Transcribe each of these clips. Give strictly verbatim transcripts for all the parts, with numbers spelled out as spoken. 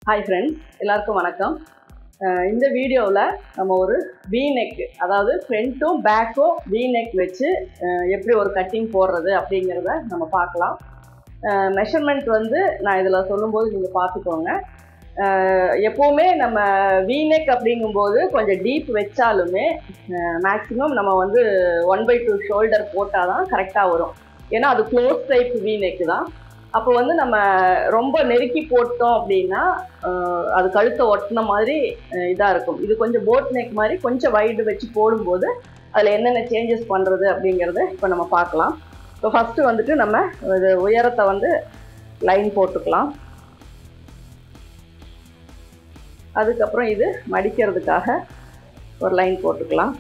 Hi friends, எல்லாருக்கும் வணக்கம். இந்த வீடியோவில் நம்ம ஒரு V neck, அதாவது ஃப்ரண்ட்டும் பேக்கும் V neck வச்சு எப்படி ஒரு கட்டிங் போடுறது அப்படிங்கிறத நம்ம பார்க்கலாம். மெஷர்மெண்ட் வந்து நான் இதில் சொல்லும்போது நீங்கள் பார்த்துக்கோங்க. எப்போவுமே நம்ம V neck அப்படிங்கும்போது கொஞ்சம் டீப் வச்சாலுமே மேக்ஸிமம் நம்ம வந்து ஒன் பை டூ ஷோல்டர் போட்டால் தான் கரெக்டாக வரும். ஏன்னா அது க்ளோஸ் டைப் V neck தான். அப்போ வந்து நம்ம ரொம்ப நெருக்கி போட்டோம் அப்படின்னா அது கழுத்தை ஒட்டின மாதிரி இதாக இருக்கும். இது கொஞ்சம் போட் நெக் மாதிரி கொஞ்சம் வைடு வச்சு போடும்போது அதில் என்னென்ன சேஞ்சஸ் பண்ணுறது அப்படிங்கிறத இப்போ நம்ம பார்க்கலாம். இப்போ ஃபஸ்ட்டு வந்துட்டு நம்ம இது உயரத்தை வந்து லைன் போட்டுக்கலாம். அதுக்கப்புறம் இது மடிக்கிறதுக்காக ஒரு லைன் போட்டுக்கலாம்.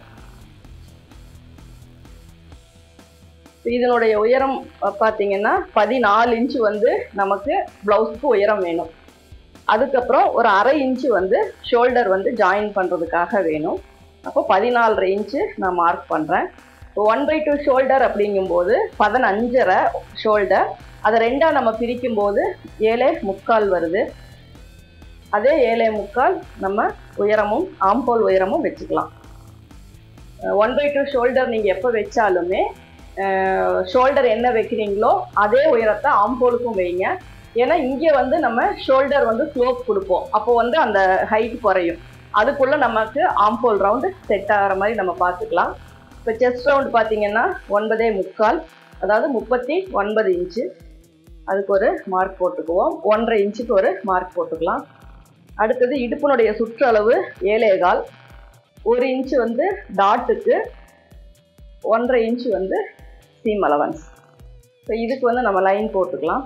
இதனுடைய உயரம் பார்த்தீங்கன்னா பதினாலு இன்ச்சு வந்து நமக்கு ப்ளவுஸுக்கு உயரம் வேணும். அதுக்கப்புறம் ஒரு அரை இன்ச்சு வந்து ஷோல்டர் வந்து ஜாயின் பண்ணுறதுக்காக வேணும். அப்போ பதினாலரை இன்ச்சு நான் மார்க் பண்ணுறேன். இப்போ ஒன் பை டூ ஷோல்டர் அப்படிங்கும்போது பதினஞ்சரை ஷோல்டர், அதை ரெண்டாக நம்ம பிரிக்கும்போது ஏழே முக்கால் வருது. அதே ஏழே முக்கால் நம்ம உயரமும் ஆம்போல் உயரமும் வச்சுக்கலாம். ஒன் பை டூ ஷோல்டர் நீங்கள் எப்போ வச்சாலுமே ஷோல்டர் என்ன வைக்கிறீங்களோ அதே உயரத்தை ஆம்போலுக்கும் வைங்க. ஏன்னா இங்கே வந்து நம்ம ஷோல்டர் வந்து ஸ்லோப் கொடுப்போம், அப்போ வந்து அந்த ஹைட் குறையும். அதுக்குள்ளே நமக்கு ஆம்போல் ரவுண்டு செட் ஆகிற மாதிரி நம்ம பார்த்துக்கலாம். இப்போ செஸ்ட் ரவுண்டு பார்த்தீங்கன்னா ஒன்பதே முக்கால், அதாவது முப்பத்தி ஒன்பது இன்ச்சு. அதுக்கு ஒரு மார்க் போட்டுக்குவோம். ஒன்றரை இன்ச்சுக்கு ஒரு மார்க் போட்டுக்கலாம். அடுத்தது இடுப்பினுடைய சுற்றளவு ஏழே கால், ஒரு இன்ச்சு வந்து டாட்டுக்கு, ஒன்றரை இன்ச்சு வந்து சீம் அலவன்ஸ். ஸோ இதுக்கு வந்து நம்ம லைன் போட்டுக்கலாம்.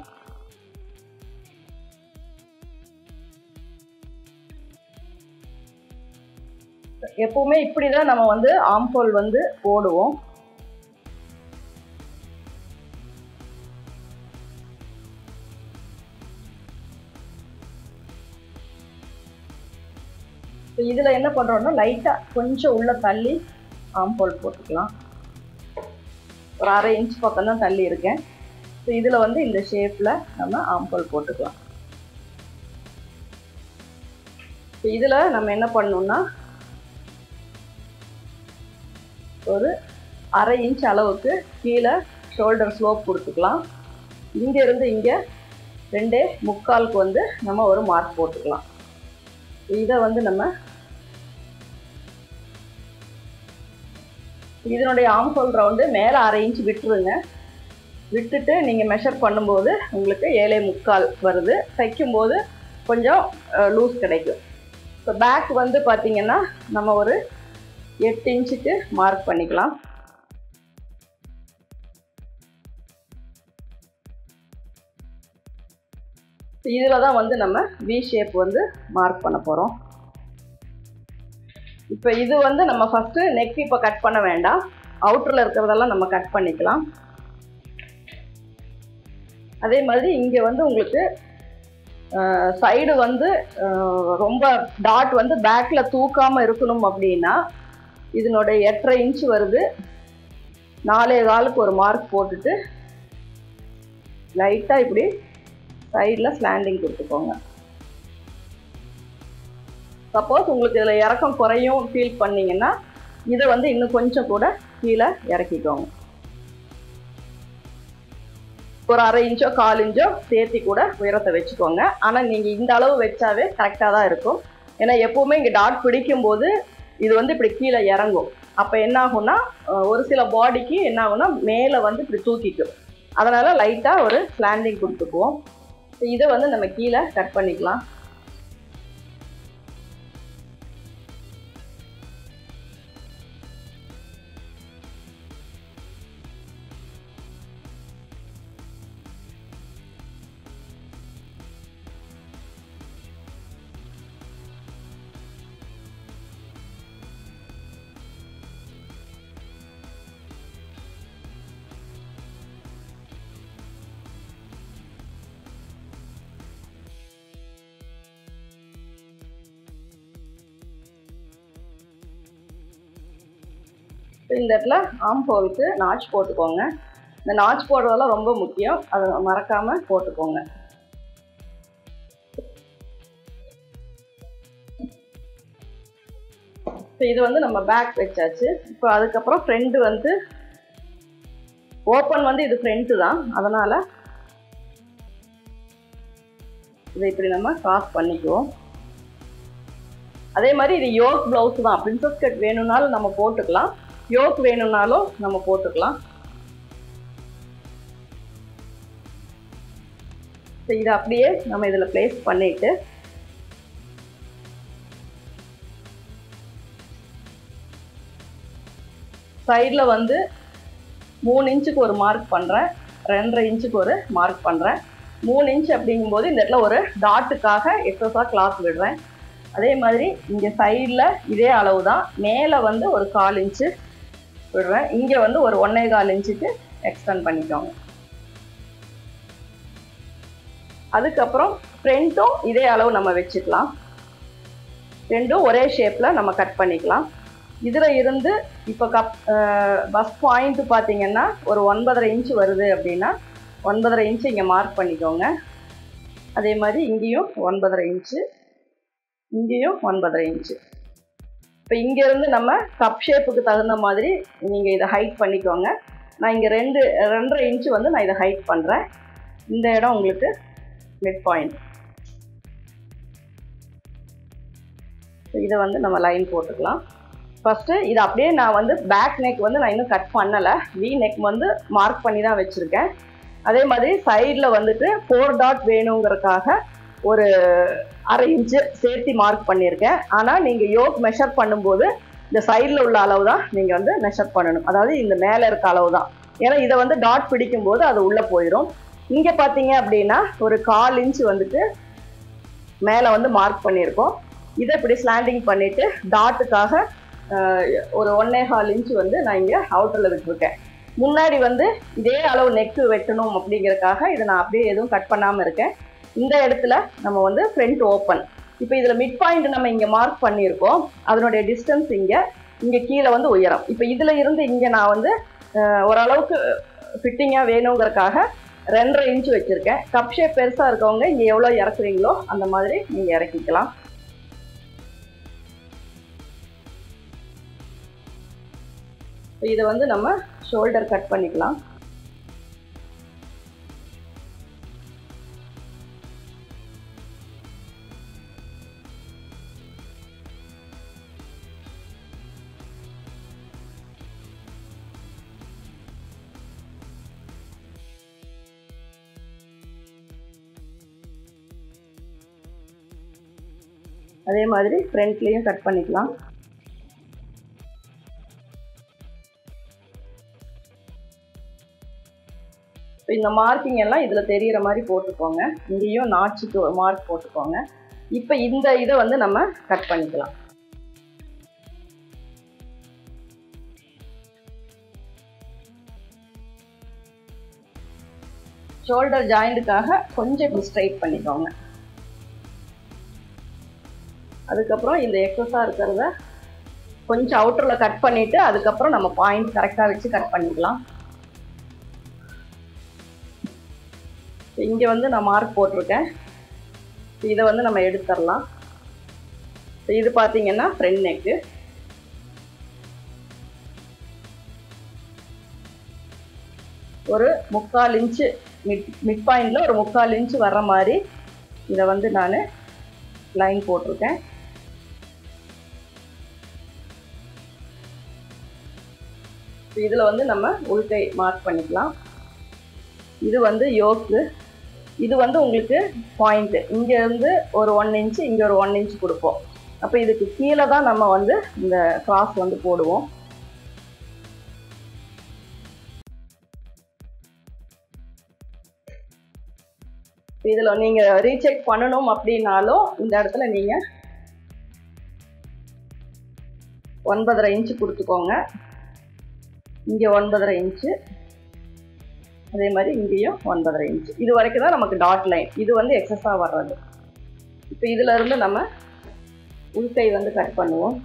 எப்பவுமே இப்படி தான் நம்ம வந்து ஆம்போல் வந்து போடுவோம். இதில் என்ன பண்ணுறோம்னா லைட்டாக கொஞ்சம் உள்ள தள்ளி ஆம்போல் போட்டுக்கலாம். ஒரு அரை இன்ச் பக்கம் தான் தள்ளி இருக்கேன். ஸோ இதில் வந்து இந்த ஷேப்பில் நம்ம ஆம்போல் போட்டுக்கலாம். ஸோ இதில் நம்ம என்ன பண்ணணும்னா ஒரு அரை இன்ச் அளவுக்கு கீழே ஷோல்டர் ஸ்லோப் கொடுத்துக்கலாம். இங்கேருந்து இங்கே ரெண்டே முக்காலுக்கு வந்து நம்ம ஒரு மார்க் போட்டுக்கலாம். இதை வந்து நம்ம இதனுடைய ஆம்போல் ரவுண்டு மேலே அரை இன்ச் விட்டுருங்க. விட்டுட்டு நீங்கள் மெஷர் பண்ணும்போது உங்களுக்கு ஏழே முக்கால் வருது. தைக்கும்போது கொஞ்சம் லூஸ் கிடைக்கும். இப்போ பேக் வந்து பார்த்திங்கன்னா நம்ம ஒரு எட்டு இன்ச்சுக்கு மார்க் பண்ணிக்கலாம். இதில் தான் வந்து நம்ம வி ஷேப் வந்து மார்க் பண்ண போகிறோம். இப்போ இது வந்து நம்ம ஃபஸ்ட்டு நெக் இப்போ கட் பண்ண வேண்டாம், அவுட்டரில் இருக்கிறதெல்லாம் நம்ம கட் பண்ணிக்கலாம். அதே மாதிரி இங்கே வந்து உங்களுக்கு சைடு வந்து ரொம்ப டாட் வந்து பேக்கில் தூக்காமல் இருக்கணும் அப்படின்னா இதனுடைய எட்டரை இன்ச்சு வருது. நாலே காலுக்கு ஒரு மார்க் போட்டுட்டு லைட்டாக இப்படி சைடில் ஸ்லாண்டிங் கொடுத்துக்கோங்க. சப்போஸ் உங்களுக்கு இதில் இறக்கம் குறையும் ஃபீல் பண்ணிங்கன்னா இதை வந்து இன்னும் கொஞ்சம் கூட கீழே இறக்கிக்கோங்க. ஒரு அரை இன்ச்சோ கால் இன்ச்சோ சேர்த்தி கூட உயரத்தை வச்சுக்கோங்க. ஆனால் நீங்கள் இந்த அளவு வச்சாவே கரெக்டாக தான் இருக்கும். ஏன்னா எப்போவுமே இங்கே டாட் பிடிக்கும்போது இது வந்து இப்படி கீழே இறங்கும். அப்போ என்ன ஆகும்னா ஒரு சில பாடிக்கு என்ன ஆகும்னா மேலே வந்து இப்படி தூக்கிக்கும். அதனால் லைட்டாக ஒரு ஸ்லாண்டிங் கொடுத்துக்குவோம். இதை வந்து நம்ம கீழே கட் பண்ணிக்கலாம். இந்த இடத்துல ஆம்போலுக்கு நாச் போட்டுக்கோங்க. இந்த நாச் போடுறதெல்லாம் ரொம்ப முக்கியம், அதை மறக்காமல் போட்டுக்கோங்க. இப்போ இது வந்து நம்ம பேக் வச்சாச்சு. இப்போ அதுக்கப்புறம் ஃப்ரண்ட் வந்து ஓப்பன் வந்து இது ஃப்ரண்ட் தான், அதனால இதை இப்படி நம்ம கிராஸ் பண்ணிக்குவோம். அதே மாதிரி இது யோக் பிளவுஸ் தான். பிரின்சஸ் கட் வேணும்னாலும் நம்ம போட்டுக்கலாம், யோக் வேணும்னாலும் நம்ம போட்டுக்கலாம். இதை அப்படியே நம்ம இதில் பிளேஸ் பண்ணிட்டு சைடில் வந்து மூணு இன்ச்சுக்கு ஒரு மார்க் பண்ணுறேன், ரெண்டரை இன்ச்சுக்கு ஒரு மார்க் பண்ணுறேன். மூணு இன்ச் அப்படிங்கும்போது இந்த இடத்துல ஒரு டாட்டுக்காக எக்ஸஸாக கிளாத் விடுறேன். அதே மாதிரி இங்கே சைடில் இதே அளவு தான், மேலே வந்து ஒரு கால் இன்ச்சு விடுறேன். இங்கே வந்து ஒரு ஒன்றே கால் இன்ச்சுக்கு எக்ஸ்டெண்ட் பண்ணிக்கோங்க. அதுக்கப்புறம் ஃப்ரண்ட்டும் இதே அளவு நம்ம வச்சுக்கலாம். ரெண்டும் ஒரே ஷேப்பில் நம்ம கட் பண்ணிக்கலாம். இதில் இருந்து இப்போ கப் பஸ் பாயிண்ட் பார்த்தீங்கன்னா ஒரு ஒன்பதரை இன்ச்சு வருது அப்படின்னா ஒன்பதரை இன்ச்சு இங்கே மார்க் பண்ணிக்கோங்க. அதே மாதிரி இங்கேயும் ஒன்பதரை இன்ச்சு, இங்கேயும் ஒன்பதரை இன்ச்சு. இப்போ இங்கேருந்து நம்ம கப் ஷேப்புக்கு தகுந்த மாதிரி நீங்கள் இதை ஹைட் பண்ணிக்கோங்க. நான் இங்கே ரெண்டு ரெண்டரை இன்ச்சு வந்து நான் இதை ஹைட் பண்ணுறேன். இந்த இடம் உங்களுக்கு மிட் பாயிண்ட். இதை வந்து நம்ம லைன் போட்டுக்கலாம். ஃபஸ்ட்டு இது அப்படியே நான் வந்து பேக் நெக் வந்து நான் இன்னும் கட் பண்ணலை, வி நெக் வந்து மார்க் பண்ணி தான் வச்சுருக்கேன். அதே மாதிரி சைடில் வந்துட்டு ஃபோர் டாட் வேணுங்கிறதுக்காக ஒரு அரை இன்ச்சு சேர்த்து மார்க் பண்ணியிருக்கேன். ஆனால் நீங்கள் யோக் மெஷர் பண்ணும்போது இந்த சைடில் உள்ள அளவு தான் நீங்கள் வந்து மெஷர் பண்ணணும், அதாவது இந்த மேலே இருக்க அளவு தான். ஏன்னா இதை வந்து டாட் பிடிக்கும்போது அது உள்ளே போயிடும். இங்கே பார்த்தீங்க அப்படின்னா ஒரு கால் இன்ச்சு வந்துட்டு மேலே வந்து மார்க் பண்ணியிருக்கோம். இதை இப்படி ஸ்லாண்டிங் பண்ணிவிட்டு டாட்டுக்காக ஒரு ஒன்னே கால் இன்ச்சு வந்து நான் இங்கே அவுட்டரில் விட்டுருக்கேன். முன்னாடி வந்து இதே அளவு நெக்கு வெட்டணும் அப்படிங்கிறதுக்காக இதை நான் அப்படியே எதுவும் கட் பண்ணாமல் இருக்கேன். இந்த இடத்துல நம்ம வந்து ஃப்ரண்ட் ஓப்பன். இப்போ இதில் மிட் பாயிண்ட் நம்ம இங்கே மார்க் பண்ணியிருக்கோம், அதனுடைய டிஸ்டன்ஸ் இங்கே, இங்கே கீழே வந்து உயரம். இப்போ இதில் இருந்து இங்கே நான் வந்து ஓரளவுக்கு ஃபிட்டிங்காக வேணுங்கிறதுக்காக ரெண்டரை இன்ச்சு வச்சுருக்கேன். கப் ஷேப் பெருசாக இருக்கவங்க இங்கே எவ்வளோ இறக்குறீங்களோ அந்த மாதிரி நீங்கள் இறக்கிக்கலாம். இதை வந்து நம்ம ஷோல்டர் கட் பண்ணிக்கலாம். அதே மாதிரி ஃப்ரண்ட்லேயும் கட் பண்ணிக்கலாம். இந்த மார்க்கிங் எல்லாம் இதில் தெரிகிற மாதிரி போட்டுக்கோங்க. இங்கேயும் நாட்சிக்கு ஒரு மார்க் போட்டுக்கோங்க. இப்போ இந்த இதை வந்து நம்ம கட் பண்ணிக்கலாம். ஷோல்டர் ஜாயிண்ட்டுக்காக கொஞ்சம் இப்படி ஸ்ட்ரைட் பண்ணிக்கோங்க. அதுக்கப்புறம் இந்த எக்ஸஸாக இருக்கிறத கொஞ்சம் அவுட்டரில் கட் பண்ணிவிட்டு அதுக்கப்புறம் நம்ம பாயிண்ட் கரெக்டாக வச்சு கட் பண்ணிக்கலாம். இங்கே வந்து நான் மார்க் போட்டிருக்கேன், இதை வந்து நம்ம எடுத்துடலாம். இது பார்த்தீங்கன்னா ஃப்ரண்ட் நெக்கு. ஒரு முக்கால் இன்ச்சு மிட் மிட் பாயிண்டில் ஒரு முக்கால் இன்ச்சு வர்ற மாதிரி இதை வந்து நான் லைன் போட்டிருக்கேன். இதில் வந்து நம்ம உள்கை மார்க் பண்ணிக்கலாம். இது வந்து யோக்கு, இது வந்து உங்களுக்கு பாயிண்ட்டு. இங்கேருந்து ஒரு ஒன் இன்ச்சு, இங்கே ஒரு ஒன் இன்ச்சு கொடுப்போம். அப்போ இதுக்கு கீழே தான் நம்ம வந்து இந்த கிராஸ் வந்து போடுவோம். இதில் நீங்கள் ரீசெக் பண்ணணும் அப்படின்னாலும் இந்த இடத்துல நீங்கள் ஒன்பதரை இன்ச்சு கொடுத்துக்கோங்க. இங்கே ஒன்பதரை இன்ச்சு, அதே மாதிரி இங்கேயும் ஒன்பதரை இன்ச்சு. இது வரைக்கும் தான் நமக்கு டாட் லைன். இது வந்து எக்ஸஸாக வர்றது. இப்போ இதில் இருந்து நம்ம உள்கை வந்து கட் பண்ணுவோம்.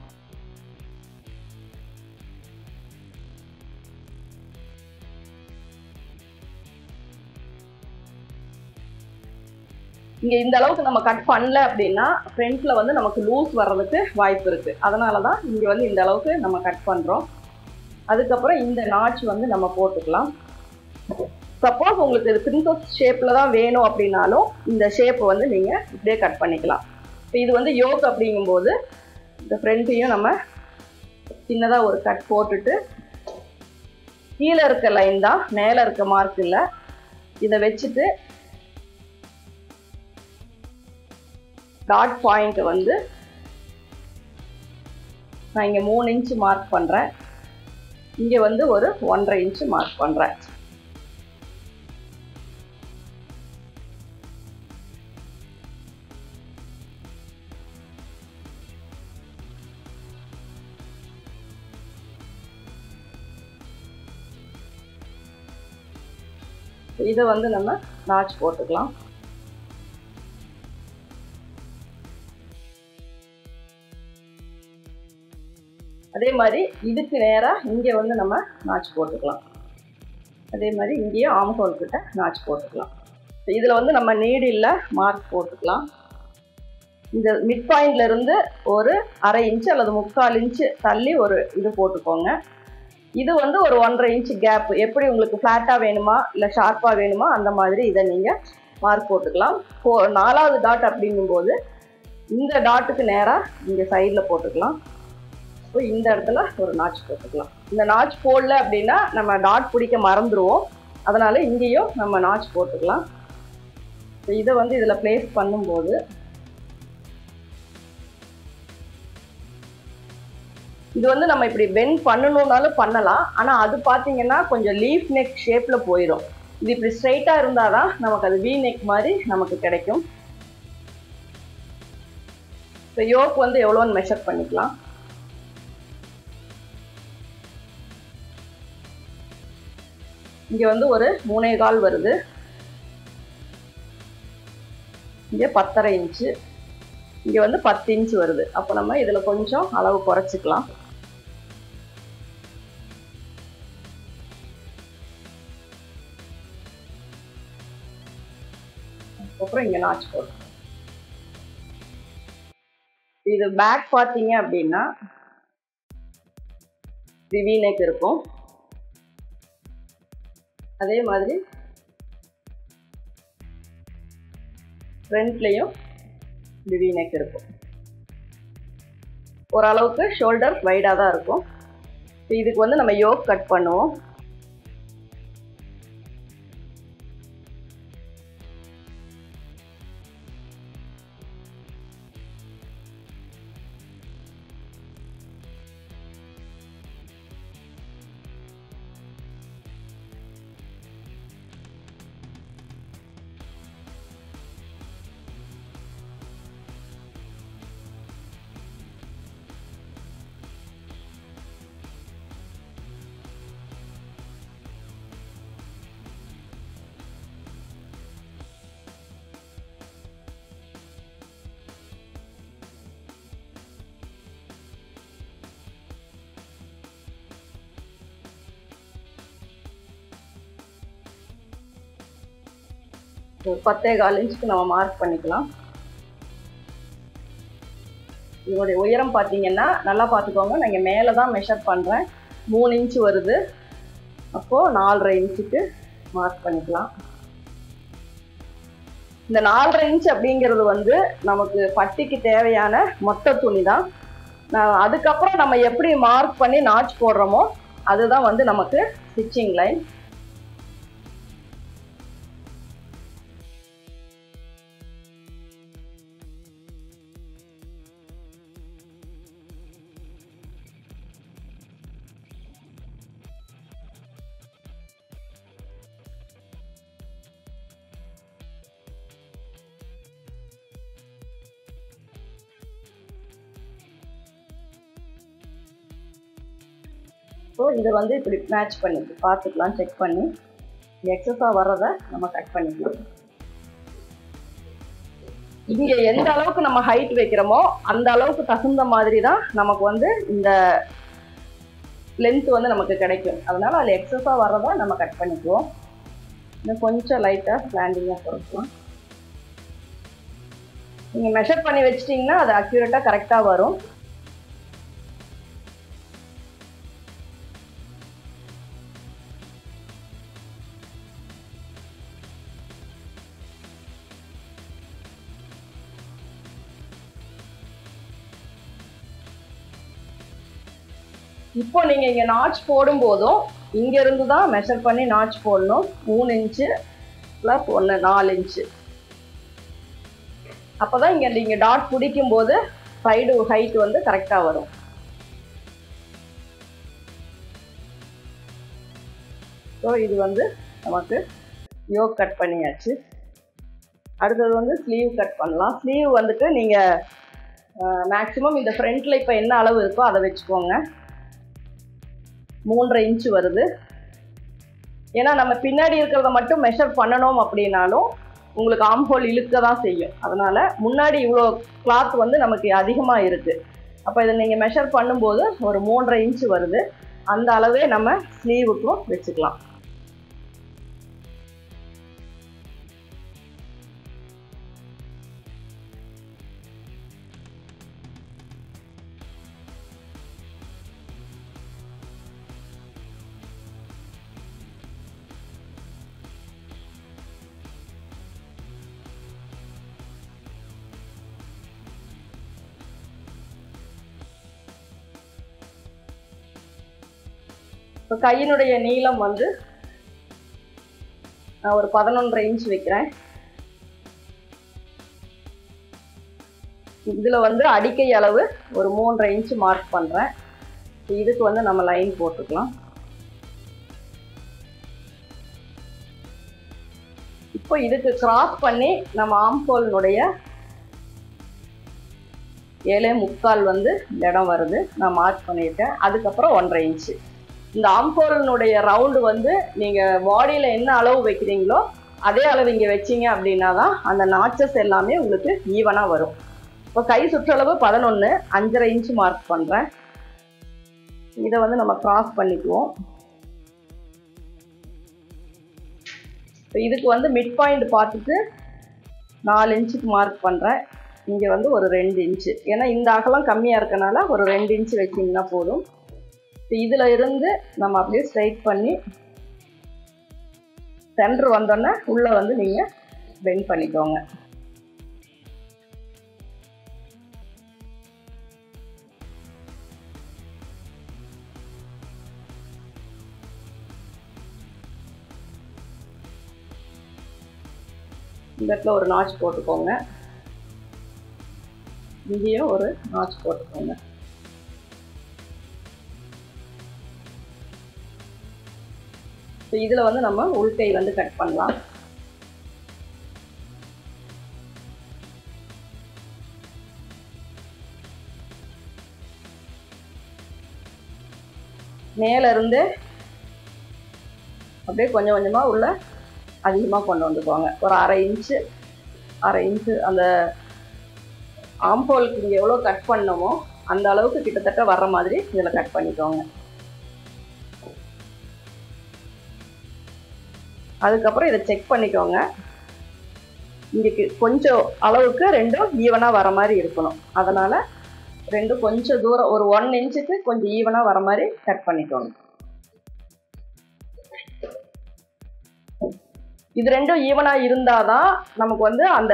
இங்கே இந்த அளவுக்கு நம்ம கட் பண்ணல அப்படின்னா ஃப்ரண்ட்டில் வந்து நமக்கு லூஸ் வர்றதுக்கு வாய்ப்பு இருக்குது. அதனால தான் இங்கே வந்து இந்த அளவுக்கு நம்ம கட் பண்ணுறோம். அதுக்கப்புறம் இந்த நாட்ச் வந்து நம்ம போட்டுக்கலாம். சப்போஸ் உங்களுக்கு இது பிரின்சஸ் ஷேப்பில் தான் வேணும் அப்படின்னாலும் இந்த ஷேப் வந்து நீங்கள் இப்படியே கட் பண்ணிக்கலாம். இப்போ இது வந்து யோக் அப்படிங்கும்போது இந்த ஃப்ரண்ட்டையும் நம்ம சின்னதாக ஒரு கட் போட்டுட்டு கீழே இருக்க லைன் தான், மேலே இருக்க மார்க் இல்லை, இதை வச்சுட்டு டாட் பாயிண்ட் வந்து நான் இங்கே மூணு இன்ச்சு மார்க் பண்ணுறேன். இங்கே வந்து ஒரு ஒன்றரை இன்ச்சு மார்க் பண்ணுறேன். இதை வந்து நம்ம நாட்ச் போட்டுக்கலாம். அதே மாதிரி இதுக்கு நேராக இங்கே வந்து நம்ம நாட்ச் போட்டுக்கலாம். அதே மாதிரி இங்கேயும் ஆம் ஹோல் கிட்ட நாட்ச் போட்டுக்கலாம். இதில் வந்து நம்ம நீடில் மார்க் போட்டுக்கலாம். இந்த மிட் பாயிண்ட்ல இருந்து ஒரு அரை இன்ச்சு அல்லது முக்கால் இன்ச்சு தள்ளி ஒரு இது போட்டுக்கோங்க. இது வந்து ஒரு ஒன்றரை இன்ச்சு கேப், எப்படி உங்களுக்கு ஃப்ளாட்டாக வேணுமா இல்லை ஷார்ப்பாக வேணுமா அந்த மாதிரி இதை நீங்கள் மார்க் போட்டுக்கலாம். ஃபோ நாலாவது டாட் அப்படிங்கும்போது இந்த டாட்டுக்கு நேராக இங்கே சைடில் போட்டுக்கலாம். இப்போ இந்த இடத்துல ஒரு நாட்ச் போட்டுக்கலாம். இந்த நாட்ச் போடல அப்படின்னா நம்ம டாட் பிடிக்க மறந்துடுவோம். அதனால் இங்கேயும் நம்ம நாட்ச் போட்டுக்கலாம். இதை வந்து இதில் ப்ளேஸ் பண்ணும்போது இது வந்து நம்ம இப்படி பெண்ட் பண்ணணும்னாலும் பண்ணலாம். ஆனால் அது பார்த்தீங்கன்னா கொஞ்சம் லீஃப் நெக் ஷேப்பில் போயிடும். இது இப்படி ஸ்ட்ரைட்டாக இருந்தால் தான் நமக்கு அது வி நெக் மாதிரி நமக்கு கிடைக்கும். இப்போ யோக் வந்து எவ்வளோன்னு மெஷர் பண்ணிக்கலாம். இங்கே வந்து ஒரு மூணே கால் வருது, இங்கே பத்தரை இன்ச்சு, இங்கே வந்து பத்து இன்ச்சு வருது. அப்போ நம்ம இதில் கொஞ்சம் அளவு குறைச்சிக்கலாம். அப்புறம் இங்கே நாட்ச் போடும். இது பேக் பார்த்தீங்க அப்படின்னா வி நெக் இருக்கும். அதே மாதிரி ஃப்ரண்ட்லேயும் வி நெக் இருக்கும். ஓரளவுக்கு ஷோல்டர் வைடாக தான் இருக்கும். இதுக்கு வந்து நம்ம யோக் கட் பண்ணுவோம். ஒரு பத்தே கால் இன்ச்சுக்கு நம்ம மார்க் பண்ணிக்கலாம். இதோடைய உயரம் பார்த்தீங்கன்னா நல்லா பார்த்துக்கோங்க, நான் இங்கே மேலே தான் மெஷர் பண்ணுறேன். மூணு இன்ச்சு வருது. அப்போது நாலரை இன்ச்சுக்கு மார்க் பண்ணிக்கலாம். இந்த நாலரை இன்ச் அப்படிங்கிறது வந்து நமக்கு பட்டிக்கு தேவையான மொத்த துணி தான். அதுக்கப்புறம் நம்ம எப்படி மார்க் பண்ணி நாட்ச் போடுறோமோ அதுதான் வந்து நமக்கு ஸ்டிச்சிங் லைன். ஸோ இதை வந்து இப்படி மேட்ச் பண்ணி பார்த்துக்கலாம், செக் பண்ணி எக்ஸஸாக வர்றதை நம்ம கட் பண்ணிக்கலாம். இங்கே எந்த அளவுக்கு நம்ம ஹைட் வைக்கிறோமோ அந்த அளவுக்கு தகுந்த மாதிரி தான் நமக்கு வந்து இந்த லென்த் வந்து நமக்கு கிடைக்கும். அதனால அதில் எக்ஸஸாக வர்றதை நம்ம கட் பண்ணிக்குவோம். இன்னும் கொஞ்சம் லைட்டாக ஸ்லாண்டிங்காக குறைக்கலாம். நீங்கள் மெஷர் பண்ணி வச்சிட்டிங்கன்னா அது அக்யூரேட்டாக கரெக்டாக வரும். இப்போ நீங்கள் இங்கே நாட்ச் போடும்போதும் இங்கேருந்து தான் மெஷர் பண்ணி நாட்ச் போடணும். மூணு இன்ச்சு ப்ளஸ் ஒன்று நாலு இன்ச்சு. அப்போ தான் இங்கே நீங்கள் டாட் பிடிக்கும் போது சைடு ஹைட் வந்து கரெக்டாக வரும். ஸோ இது வந்து நமக்கு யோக் கட் பண்ணியாச்சு. அடுத்தது வந்து ஸ்லீவ் கட் பண்ணலாம். ஸ்லீவ் வந்துட்டு நீங்கள் மேக்ஸிமம் இந்த ஃப்ரண்ட்டில் இப்போ என்ன அளவு இருக்கோ அதை வச்சுக்கோங்க. மூன்றரை இன்ச்சு வருது. ஏன்னா நம்ம பின்னாடி இருக்கிறத மட்டும் மெஷர் பண்ணணும் அப்படின்னாலும் உங்களுக்கு ஆம் ஹோல் இழுக்க தான் செய்யும். அதனால் முன்னாடி இவ்வளோ கிளாத் வந்து நமக்கு அதிகமாக இருக்குது. அப்போ இதை நீங்கள் மெஷர் பண்ணும்போது ஒரு மூன்றரை இன்ச்சு வருது. அந்த அளவே நம்ம ஸ்லீவுக்கும் வச்சுக்கலாம். இப்போ கையினுடைய நீளம் வந்து நான் ஒரு பதினொன்றரை இன்ச் வைக்கிறேன். இதில் வந்து அடிக்கை அளவு ஒரு மூன்றரை இன்ச்சு மார்க் பண்ணுறேன். இதுக்கு வந்து நம்ம லைன் போட்டுக்கலாம். இப்போ இதுக்கு கிராஸ் பண்ணி நம்ம ஆம்ஹோலினுடைய ஏழே முக்கால் வந்து இந்த இடம் வருது. நான் மார்க் பண்ணியிருக்கேன். அதுக்கப்புறம் ஒன்றரை இன்ச்சு. இந்த ஆம்ஹோலினுடைய ரவுண்டு வந்து நீங்கள் பாடியில் என்ன அளவு வைக்கிறீங்களோ அதே அளவு இங்கே வச்சிங்க அப்படின்னா தான் அந்த நாச்சஸ் எல்லாமே உங்களுக்கு ஈவனாக வரும். இப்போ கை சுற்றளவு பதினொன்று, அஞ்சரை இன்ச்சு மார்க் பண்ணுறேன். இதை வந்து நம்ம கிராஸ் பண்ணிக்குவோம். இப்போ இதுக்கு வந்து மிட் பாயிண்ட் பார்த்துட்டு நாலு இன்ச்சுக்கு மார்க் பண்ணுறேன். இங்கே வந்து ஒரு ரெண்டு இன்ச்சு. ஏன்னா இந்த அகலம் கம்மியாக இருக்கனால ஒரு ரெண்டு இன்ச்சு வச்சிங்கன்னா போதும். இதில் இருந்து நம்ம அப்படியே ஸ்ட்ரைட் பண்ணி சென்டர் வந்தோடனே உள்ளே வந்து நீங்கள் பெண்ட் பண்ணிக்கோங்க. இந்த இடத்துல ஒரு நாட்ச் போட்டுக்கோங்க. இங்கேயும் ஒரு நாட்ச் போட்டுக்கோங்க. ஸோ இதில் வந்து நம்ம உள்கை வந்து கட் பண்ணலாம். மேலேருந்து அப்படியே கொஞ்சம் கொஞ்சமாக உள்ள அதிகமாக கொண்டு வந்துக்குவாங்க. ஒரு அரை இன்ச்சு அரை இன்ச்சு அந்த ஆம்ஹோலுக்கு இங்கே எவ்வளோ கட் பண்ணமோ அந்த அளவுக்கு கிட்டத்தட்ட வர்ற மாதிரி இதில் கட் பண்ணிக்கோங்க. அதுக்கப்புறம் இதை செக் பண்ணிக்கோங்க. இங்கே கொஞ்சம் அளவுக்கு ரெண்டும் ஈவனாக வர மாதிரி இருக்கணும். அதனால் ரெண்டும் கொஞ்சம் தூரம் ஒரு ஒன் இன்ச்சுக்கு கொஞ்சம் ஈவனாக வர மாதிரி கட் பண்ணிக்கோங்க. இது ரெண்டும் ஈவனாக இருந்தால் தான் நமக்கு வந்து அந்த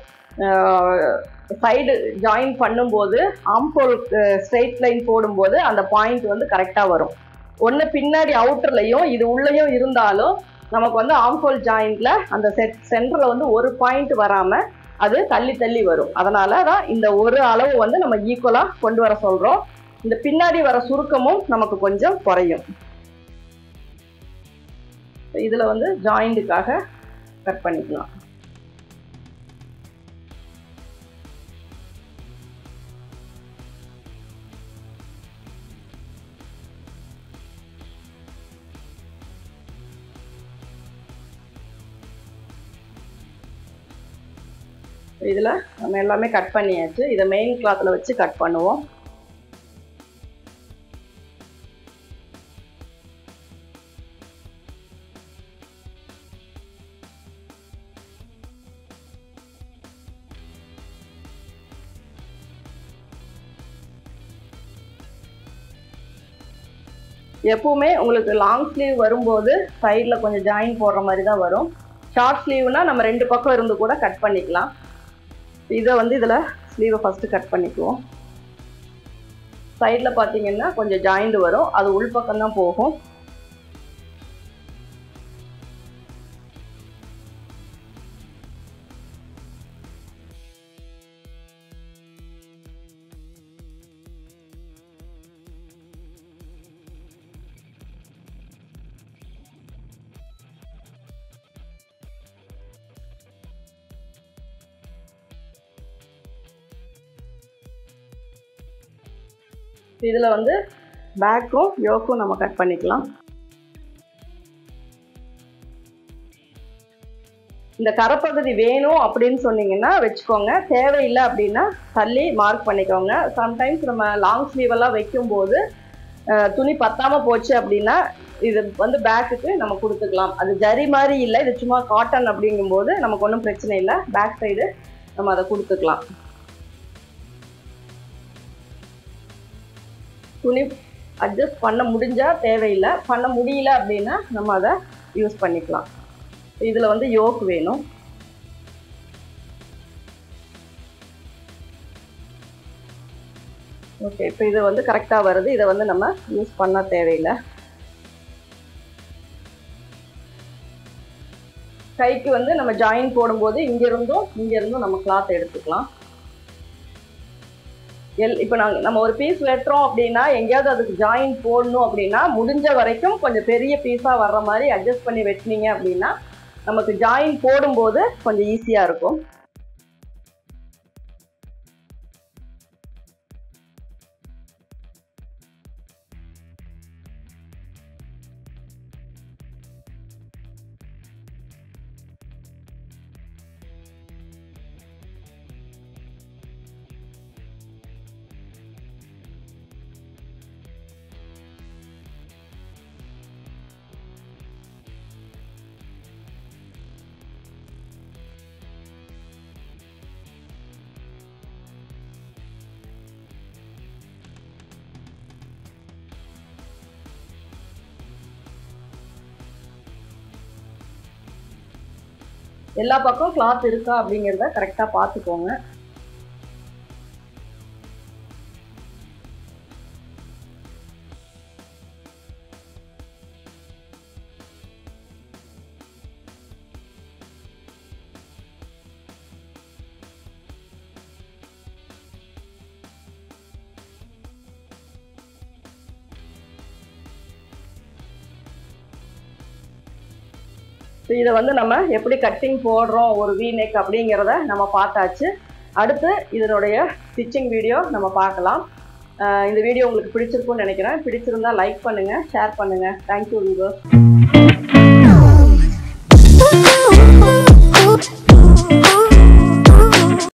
சைடு ஜாயின் பண்ணும்போது ஆம்ஹோல் ஸ்ட்ரெயிட் லைன் போடும்போது அந்த பாயிண்ட் வந்து கரெக்டாக வரும். ஒன்று பின்னாடி அவுட்டர்லையும் இது உள்ளேயும் இருந்தாலும் நமக்கு வந்து ஆம்ஹோல் ஜாயிண்ட்ல அந்த செட் சென்டரில் வந்து ஒரு பாயிண்ட் வராமல் அது தள்ளி தள்ளி வரும். அதனால தான் இந்த ஒரு அளவு வந்து நம்ம ஈக்குவலாக கொண்டு வர சொல்கிறோம். இந்த பின்னாடி வர சுருக்கமும் நமக்கு கொஞ்சம் குறையும். இதில் வந்து ஜாயிண்ட்டுக்காக கட் பண்ணிக்கலாம். இதில் நம்ம எல்லாமே கட் பண்ணியாச்சு. இதை மெயின் கிளாத்தில் வச்சு கட் பண்ணுவோம். எப்பவுமே உங்களுக்கு லாங் ஸ்லீவ் வரும்போது சைடில் கொஞ்சம் ஜாயின் போடுற மாதிரி தான் வரும். ஷார்ட் ஸ்லீவ்னா நம்ம ரெண்டு பக்கம் இருந்து கூட கட் பண்ணிக்கலாம். இதை வந்து இதில் ஸ்லீவை ஃபஸ்ட்டு கட் பண்ணிக்குவோம். சைடில் பார்த்தீங்கன்னா கொஞ்சம் ஜாயிண்ட் வரும், அது உள்பக்கம் தான் போகும். இதில் வந்து பேக்கும் யோக்கும் நம்ம கட் பண்ணிக்கலாம். இந்த கரைப்பகுதி வேணும் அப்படின்னு சொன்னீங்கன்னா வச்சுக்கோங்க, தேவையில்லை அப்படின்னா தள்ளி மார்க் பண்ணிக்கோங்க. சம்டைம்ஸ் நம்ம லாங் ஸ்லீவெல்லாம் வைக்கும்போது துணி பத்தாமல் போச்சு அப்படின்னா இது வந்து பேக்குக்கு நம்ம கொடுத்துக்கலாம். அது ஜரி மாதிரி இல்லை, இது சும்மா காட்டன் அப்படிங்கும்போது நமக்கு ஒன்றும் பிரச்சனை இல்லை. பேக் சைடு நம்ம அதை கொடுத்துக்கலாம். துணி அட்ஜஸ்ட் பண்ண முடிஞ்சால் தேவையில்லை, பண்ண முடியல அப்படின்னா நம்ம அதை யூஸ் பண்ணிக்கலாம். இதில் வந்து யோக் வேணும். ஓகே, இப்போ இது வந்து கரெக்டாக வருது. இதை வந்து நம்ம யூஸ் பண்ண தேவையில்லை. கைக்கு வந்து நம்ம ஜாயின் போடும்போது இங்கேருந்தும் இங்கேருந்தும் நம்ம கிளாத் எடுத்துக்கலாம். எல் இப்போ நாங்கள் நம்ம ஒரு பீஸ் வெட்டுறோம் அப்படின்னா எங்கேயாவது அதுக்கு ஜாயின் போடணும் அப்படின்னா முடிஞ்ச வரைக்கும் கொஞ்சம் பெரிய பீஸாக வர்ற மாதிரி அட்ஜஸ்ட் பண்ணி வெட்டினீங்க அப்படின்னா நமக்கு ஜாயின் போடும்போது கொஞ்சம் ஈஸியாக இருக்கும். எல்லா பக்கம் கிளாத் இருக்கா அப்படிங்கிறத கரெக்டாக பார்த்துக்கோங்க. இதை வந்து நம்ம எப்படி கட்டிங் போடுறோம் ஒரு வீ நெக் அப்படிங்கிறத நம்ம பார்த்தாச்சு. அடுத்து இதனுடைய ஸ்டிச்சிங் வீடியோ நம்ம பார்க்கலாம். இந்த வீடியோ உங்களுக்கு பிடிச்சிருக்கும்னு நினைக்கிறேன். பிடிச்சிருந்தா லைக் பண்ணுங்கள், ஷேர் பண்ணுங்கள். Thank you viewers.